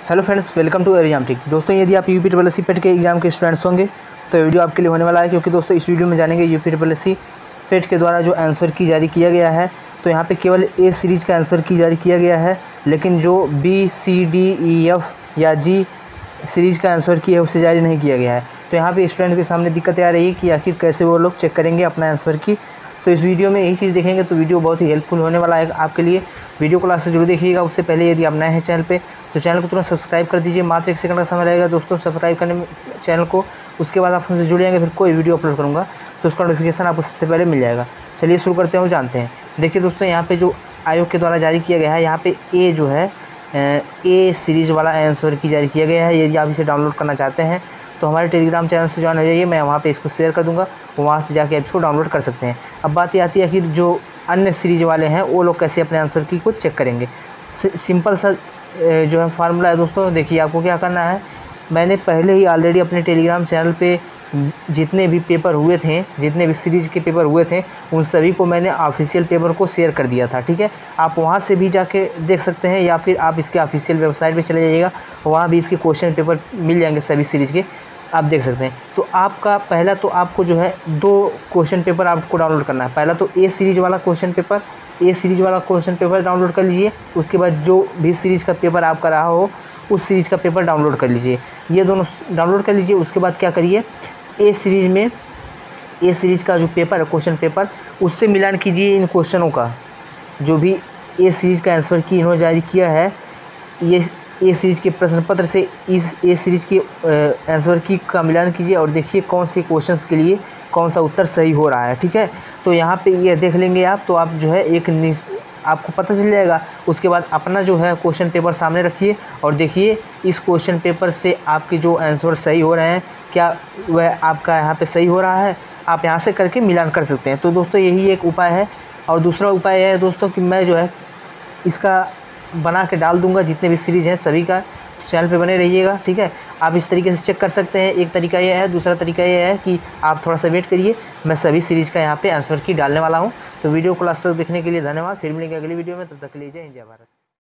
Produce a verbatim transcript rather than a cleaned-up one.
Hello friends, welcome to exam trick. दोस्तों, यदि आप UP triple S C PET के एग्जाम के स्टूडेंट्स होंगे तो वीडियो आपके लिए होने वाला है, क्योंकि दोस्तों इस वीडियो में जानेंगे UP triple S C PET के द्वारा जो आंसर की जारी किया गया है। तो यहाँ पे केवल ए सीरीज़ का आंसर की जारी किया गया है, लेकिन जो B C D E F या जी सीरीज़ का आंसर की है उसे जारी नहीं किया गया है। तो यहाँ पे स्टूडेंट के सामने दिक्कतें आ रही है कि आखिर कैसे वो लोग चेक करेंगे अपना आंसर की। तो इस वीडियो में यही चीज़ देखेंगे, तो वीडियो बहुत ही हेल्पफुल होने वाला है आपके लिए। वीडियो को लास्ट से जरूर देखिएगा। उससे पहले यदि आप नए हैं चैनल पे तो चैनल को तुरंत सब्सक्राइब कर दीजिए। मात्र एक सेकंड का समय रहेगा दोस्तों सब्सक्राइब करने में चैनल को। उसके बाद आप हमसे जुड़ जाएंगे, फिर कोई वीडियो अपलोड करूँगा तो उसका नोटिफिकेशन आपको सबसे पहले मिल जाएगा। चलिए शुरू करते हैं और जानते हैं। देखिए दोस्तों, यहाँ पे जो आयोग के द्वारा जारी किया गया है, यहाँ पे ए जो है ए सीरीज़ वाला आंसर की जारी किया गया है। यदि आप इसे डाउनलोड करना चाहते हैं तो हमारे टेलीग्राम चैनल से ज्वाइन हो जाइए, मैं वहाँ पे इसको शेयर कर दूँगा, वहाँ से जाके आप इसको डाउनलोड कर सकते हैं। अब बात ये आती है कि जो अन्य सीरीज़ वाले हैं वो लोग कैसे अपने आंसर की को चेक करेंगे। सिंपल सा जो है फार्मूला है दोस्तों। देखिए, आपको क्या करना है, मैंने पहले ही ऑलरेडी अपने टेलीग्राम चैनल पे जितने भी पेपर हुए थे, जितने भी सीरीज़ के पेपर हुए थे, उन सभी को मैंने ऑफिशियल पेपर को शेयर कर दिया था। ठीक है, आप वहाँ से भी जाके देख सकते हैं, या फिर आप इसके ऑफिशियल वेबसाइट पे चले जाइएगा, वहाँ भी इसके क्वेश्चन पेपर मिल जाएंगे सभी सीरीज़ के, आप देख सकते हैं। तो आपका पहला तो आपको जो है दो क्वेश्चन पेपर आपको डाउनलोड करना है। पहला तो ए सीरीज़ वाला क्वेश्चन पेपर ए सीरीज़ वाला क्वेश्चन पेपर डाउनलोड कर लीजिए। उसके बाद जो भी सीरीज़ का पेपर आपका रहा हो उस सीरीज़ का पेपर डाउनलोड कर लीजिए। ये दोनों डाउनलोड कर लीजिए। उसके बाद क्या करिए, ए सीरीज़ में ए सीरीज़ का जो पेपर है क्वेश्चन पेपर, उससे मिलान कीजिए इन क्वेश्चनों का। जो भी ए सीरीज़ का आंसर की इन्होंने जारी किया है, ये ए सीरीज़ के प्रश्न पत्र से इस ए सीरीज़ के आंसर की का मिलान कीजिए और देखिए कौन से क्वेश्चंस के लिए कौन सा उत्तर सही हो रहा है। ठीक है, तो यहाँ पे ये देख लेंगे आप, तो आप जो है एक आपको पता चल जाएगा। उसके बाद अपना जो है क्वेश्चन पेपर सामने रखिए और देखिए इस क्वेश्चन पेपर से आपके जो आंसर सही हो रहे हैं, क्या वह आपका यहाँ पे सही हो रहा है, आप यहाँ से करके मिलान कर सकते हैं। तो दोस्तों यही एक उपाय है। और दूसरा उपाय यह है दोस्तों कि मैं जो है इसका बना के डाल दूंगा, जितने भी सीरीज़ हैं सभी का। चैनल पे बने रहिएगा। ठीक है, आप इस तरीके से चेक कर सकते हैं। एक तरीका ये है। दूसरा तरीका ये है कि आप थोड़ा सा वेट करिए, मैं सभी सीरीज़ का यहाँ पे आंसर की डालने वाला हूँ। तो वीडियो को लास्ट तक देखने के लिए धन्यवाद। फिर मिलेंगे अगली वीडियो में, तब तक के लिए जय हिंद, जय भारत।